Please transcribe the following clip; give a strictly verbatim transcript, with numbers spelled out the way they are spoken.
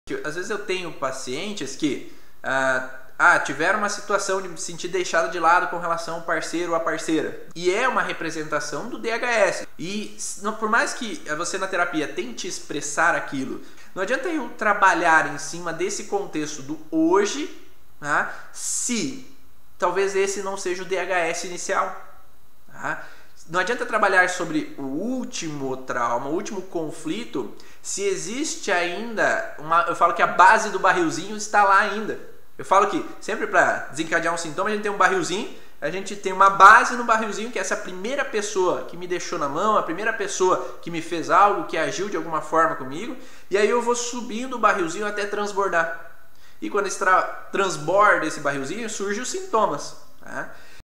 Às vezes eu tenho pacientes que ah, ah, tiveram uma situação de me sentir deixado de lado com relação ao parceiro ou à parceira. E é uma representação do D H S. E não, por mais que você na terapia tente expressar aquilo, não adianta eu trabalhar em cima desse contexto do hoje, tá? Se talvez esse não seja o D H S inicial. Tá? Não adianta trabalhar sobre o último trauma, o último conflito, se existe ainda uma... Eu falo que a base do barrilzinho está lá ainda. Eu falo que sempre para desencadear um sintoma a gente tem um barrilzinho, a gente tem uma base no barrilzinho, que é essa primeira pessoa que me deixou na mão, a primeira pessoa que me fez algo, que agiu de alguma forma comigo, e aí eu vou subindo o barrilzinho até transbordar. E quando esse tra... transborda esse barrilzinho, surgem os sintomas. Tá?